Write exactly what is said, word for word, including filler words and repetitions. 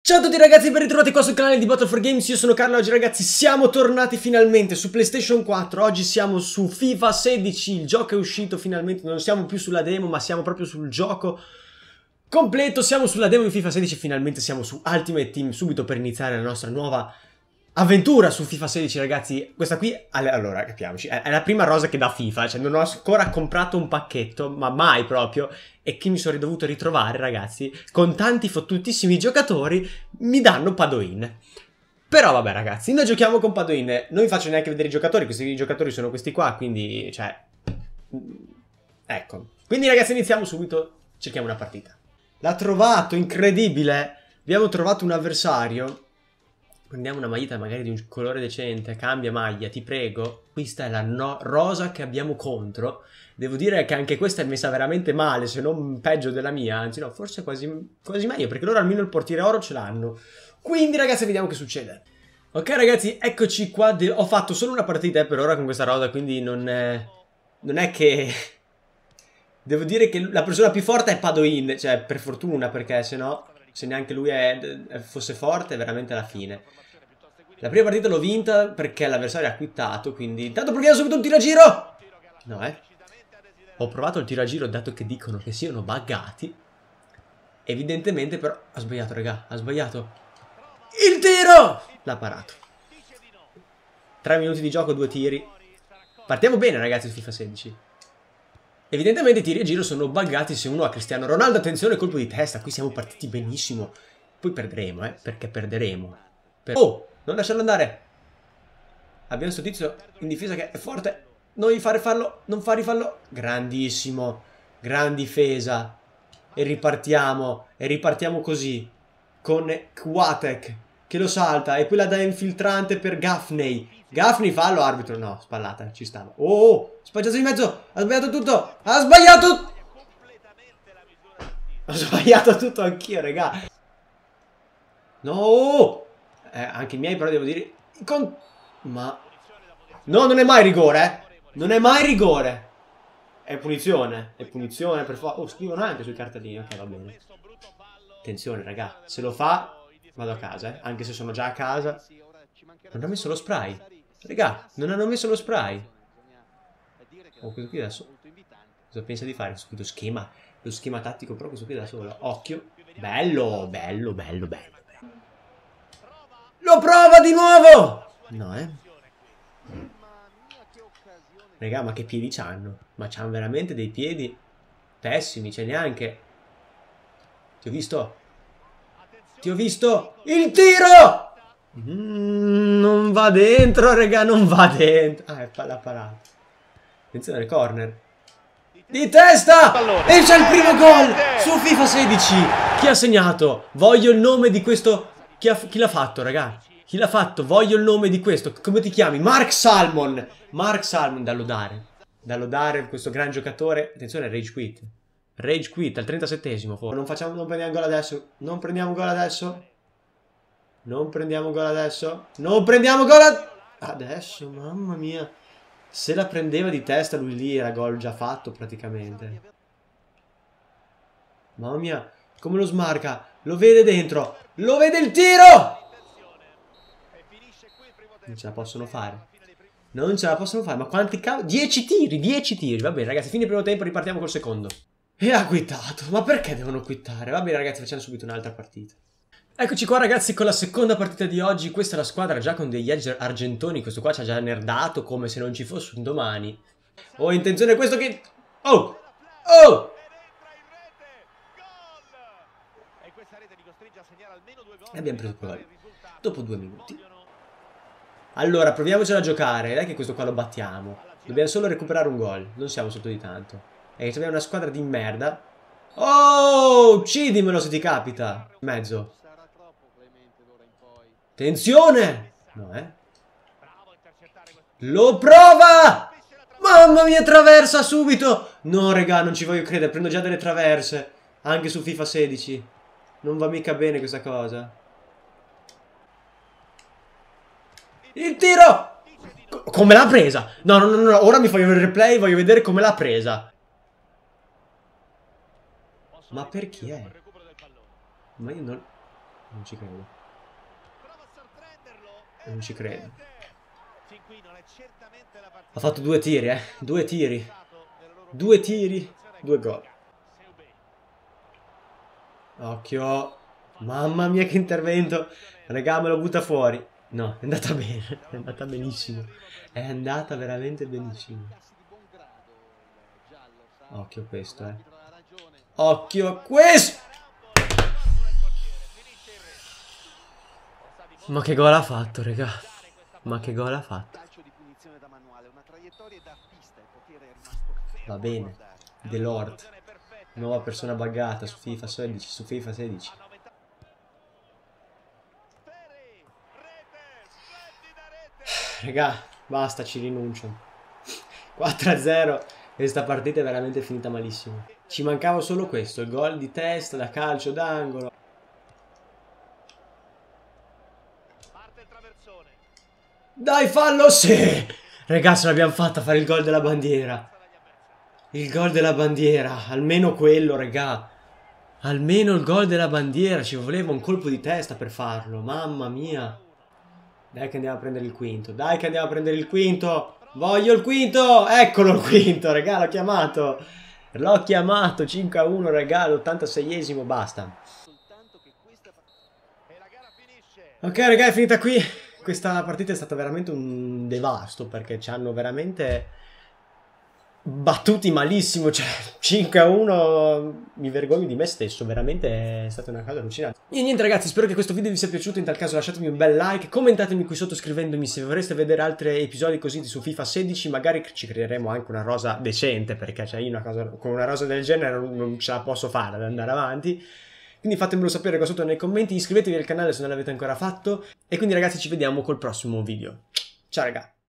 Ciao a tutti ragazzi, ben ritrovati qua sul canale di Battle for Games, io sono Carlo. Oggi ragazzi siamo tornati finalmente su PlayStation quattro, oggi siamo su FIFA sedici, il gioco è uscito finalmente, non siamo più sulla demo ma siamo proprio sul gioco completo, siamo sulla demo di FIFA sedici, finalmente siamo su Ultimate Team, subito per iniziare la nostra nuova avventura su FIFA sedici ragazzi. Questa qui, allora capiamoci, è la prima rosa che dà FIFA, cioè non ho ancora comprato un pacchetto, ma mai proprio, e che mi sono dovuto ritrovare ragazzi, con tanti fottutissimi giocatori, mi danno Padoin. Però vabbè ragazzi, noi giochiamo con Padoin, non vi faccio neanche vedere i giocatori, questi giocatori sono questi qua, quindi, cioè, ecco. Quindi ragazzi iniziamo subito, cerchiamo una partita. L'ha trovato, incredibile, abbiamo trovato un avversario. Prendiamo una maglietta magari di un colore decente, cambia maglia, ti prego. Questa è la no rosa che abbiamo contro. Devo dire che anche questa è messa veramente male, se non peggio della mia, anzi no, forse quasi, quasi meglio, perché loro almeno il portiere oro ce l'hanno. Quindi ragazzi vediamo che succede. Ok ragazzi, eccoci qua, ho fatto solo una partita per ora con questa rosa, quindi non è, non è che... Devo dire che la persona più forte è Padoin, cioè per fortuna, perché se no, se neanche lui è, fosse forte, è veramente la fine. La prima partita l'ho vinta perché l'avversario ha quittato, quindi... Intanto proviamo subito un tiragiro! No, eh. Ho provato il tiragiro dato che dicono che siano buggati. Evidentemente però... Ha sbagliato, raga, ha sbagliato. Il tiro! L'ha parato. Tre minuti di gioco, due tiri. Partiamo bene, ragazzi, su FIFA sedici. Evidentemente i tiri a giro sono buggati se uno ha Cristiano Ronaldo. Attenzione, colpo di testa. Qui siamo partiti benissimo. Poi perderemo, eh, perché perderemo. Per... Oh! Non lasciarlo andare. Abbiamo questo tizio in difesa che è forte. Non gli fare fallo. Non fare fallo. Grandissimo. Gran difesa. E ripartiamo. E ripartiamo così. Con Kwiatek che lo salta. E poi la dà infiltrante per Gaffney. Gaffney fallo, arbitro. No, spallata. Ci stava. Oh, spaggiato di mezzo. Ha sbagliato tutto. Ha sbagliato. Ho sbagliato tutto anch'io, raga. No. Eh, anche i miei però devo dire con... Ma no, non è mai rigore, eh. Non è mai rigore. È punizione. È punizione per forza. Oh, scrivono anche sui cartellini. Ok, va bene. Attenzione, raga. Se lo fa vado a casa, eh. Anche se sono già a casa. Non hanno messo lo spray. Raga, non hanno messo lo spray. Oh, questo qui adesso cosa pensa di fare? Questo schema. Lo schema tattico però questo qui da solo. Occhio. Bello, bello, bello, bello. Lo prova di nuovo! No, eh. Raga, ma che piedi c'hanno? Ma c'hanno veramente dei piedi pessimi, c'è neanche... Ti ho visto? Ti ho visto? Il tiro! Mm, non va dentro, raga, non va dentro. Ah, è la parata. Attenzione al corner. Di testa! E c'è il primo gol su FIFA sedici. Chi ha segnato? Voglio il nome di questo... Chi l'ha fatto, raga? Chi l'ha fatto? Voglio il nome di questo. Come ti chiami? Mark Salmon. Mark Salmon, da lodare. Da lodare questo gran giocatore. Attenzione, rage quit. Rage quit al trentasettesimo. Non facciamo, non prendiamo gol adesso. Non prendiamo gol adesso. Non prendiamo gol adesso. Non prendiamo gol ad... adesso. Mamma mia. Se la prendeva di testa lui lì era gol già fatto praticamente. Mamma mia. Come lo smarca. Lo vede dentro. Lo vede il tiro. Non ce la possono fare. Non ce la possono fare. Ma quanti cavoli? dieci tiri. dieci tiri. Va bene ragazzi. Fine il primo tempo. Ripartiamo col secondo. E ha quittato. Ma perché devono quittare? Va bene ragazzi. Facciamo subito un'altra partita. Eccoci qua ragazzi con la seconda partita di oggi. Questa è la squadra già con degli edge argentoni. Questo qua ci ha già nerdato come se non ci fosse un domani. Ho intenzione questo che... Oh! Oh! E abbiamo preso il gol dopo due minuti. Allora proviamocela a giocare. Non è che questo qua lo battiamo. Dobbiamo solo recuperare un gol. Non siamo sotto di tanto. E abbiamo una squadra di merda. Oh, uccidimelo se ti capita. Mezzo. Attenzione. No, eh. Lo prova. Mamma mia, traversa subito. No raga, non ci voglio credere. Prendo già delle traverse anche su FIFA sedici. Non va mica bene questa cosa. Il tiro! Come l'ha presa? No, no, no, no, ora mi fai il replay, voglio vedere come l'ha presa. Ma perché? Ma io non... Non ci credo. Non ci credo. Ha fatto due tiri, eh. Due tiri. Due tiri. Due gol. Occhio. Mamma mia che intervento. Regà, me lo butta fuori. No, è andata bene. È andata benissimo. È andata veramente benissimo. Occhio a questo, eh. Occhio a questo. Ma che gol ha fatto, regà. Ma che gol ha fatto. Va bene. The Lord. Nuova persona buggata su FIFA sedici. Su FIFA sedici. Regà, basta, ci rinuncio. quattro a zero. Questa partita è veramente finita malissimo. Ci mancava solo questo, il gol di testa da calcio d'angolo. Dai, fallo, sì! Ragazzi, l'abbiamo fatta fare il gol della bandiera. Il gol della bandiera, almeno quello, regà. Almeno il gol della bandiera, ci voleva un colpo di testa per farlo, mamma mia. Dai che andiamo a prendere il quinto, dai che andiamo a prendere il quinto. Voglio il quinto, eccolo il quinto, regà, l'ho chiamato. L'ho chiamato, cinque a uno, regà, l'ottantaseiesimo, basta. Ok, regà, è finita qui. Questa partita è stata veramente un devasto, perché ci hanno veramente battuti malissimo, cioè cinque a uno, mi vergogno di me stesso, veramente è stata una cosa allucinante. E niente ragazzi, spero che questo video vi sia piaciuto, in tal caso lasciatemi un bel like, commentatemi qui sotto scrivendomi se vorreste vedere altri episodi così su FIFA sedici, magari ci creeremo anche una rosa decente, perché cioè io una cosa, con una rosa del genere non, non ce la posso fare ad andare avanti. Quindi fatemelo sapere qua sotto nei commenti, iscrivetevi al canale se non l'avete ancora fatto, e quindi ragazzi ci vediamo col prossimo video. Ciao raga!